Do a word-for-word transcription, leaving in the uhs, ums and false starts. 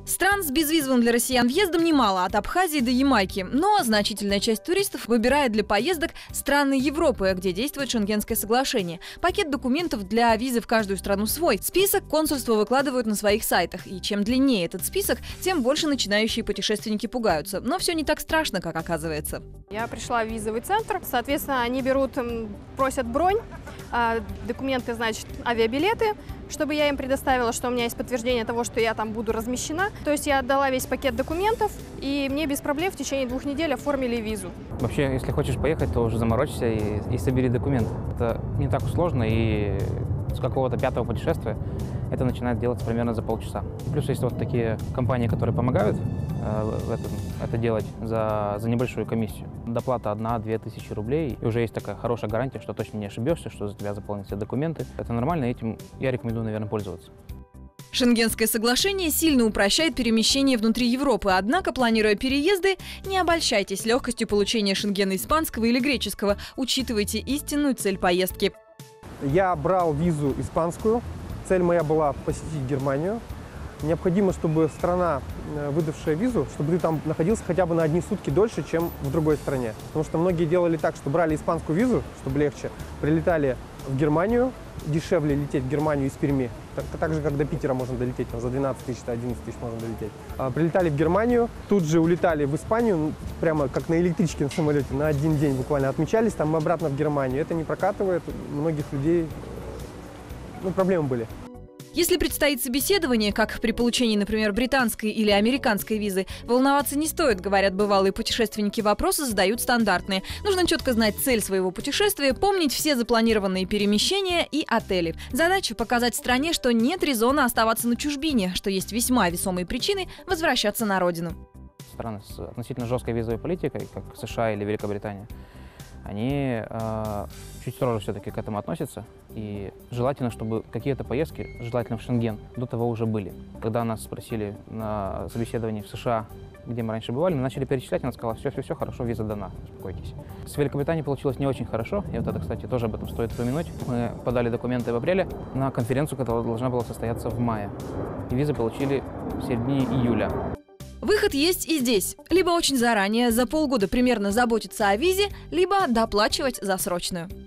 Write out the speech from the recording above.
Стран с безвизовым для россиян въездом немало, от Абхазии до Ямайки. Но значительная часть туристов выбирает для поездок страны Европы, где действует Шенгенское соглашение. Пакет документов для визы в каждую страну свой. Список консульства выкладывают на своих сайтах. И чем длиннее этот список, тем больше начинающие путешественники пугаются. Но все не так страшно, как оказывается. Я пришла в визовый центр. Соответственно, они берут, просят бронь, документы, значит, авиабилеты, чтобы я им предоставила, что у меня есть подтверждение того, что я там буду размещена. То есть я отдала весь пакет документов, и мне без проблем в течение двух недель оформили визу. Вообще, если хочешь поехать, то уже заморочься и, и собери документ. Это не так уж сложно, и с какого-то пятого путешествия это начинает делаться примерно за полчаса. Плюс есть вот такие компании, которые помогают э, в этом, это делать за, за небольшую комиссию. Доплата одна-две тысячи рублей, и уже есть такая хорошая гарантия, что точно не ошибешься, что за тебя заполнят все документы. Это нормально, и этим я рекомендую, наверное, пользоваться. Шенгенское соглашение сильно упрощает перемещение внутри Европы, однако, планируя переезды, не обольщайтесь легкостью получения шенгена испанского или греческого. Учитывайте истинную цель поездки. Я брал визу испанскую. Цель моя была посетить Германию. Необходимо, чтобы страна, выдавшая визу, чтобы ты там находился хотя бы на одни сутки дольше, чем в другой стране. Потому что многие делали так, что брали испанскую визу, чтобы легче, прилетали в Германию, дешевле лететь в Германию из Перми. Так, так же, как до Питера можно долететь, там, за двенадцать тысяч, одиннадцать тысяч можно долететь. А, прилетали в Германию, тут же улетали в Испанию, прямо как на электричке на самолете, на один день буквально отмечались, там и обратно в Германию. Это не прокатывает, многих людей, ну, проблемы были. Если предстоит собеседование, как при получении, например, британской или американской визы, волноваться не стоит, говорят бывалые путешественники. Вопросы задают стандартные. Нужно четко знать цель своего путешествия, помнить все запланированные перемещения и отели. Задача – показать стране, что нет резона оставаться на чужбине, что есть весьма весомые причины возвращаться на родину. Страны с относительно жесткой визовой политикой, как США или Великобритания, они э, чуть строже все-таки к этому относятся. И желательно, чтобы какие-то поездки, желательно в Шенген, до того уже были. Когда нас спросили на собеседовании в США, где мы раньше бывали, мы начали перечислять, она сказала, все-все-все, хорошо, виза дана, успокойтесь. С Великобританией получилось не очень хорошо, и вот это, кстати, тоже об этом стоит упомянуть. Мы подали документы в апреле на конференцию, которая должна была состояться в мае. И визы получили в середине июля. Выход есть и здесь. Либо очень заранее, за полгода примерно заботиться о визе, либо доплачивать за срочную.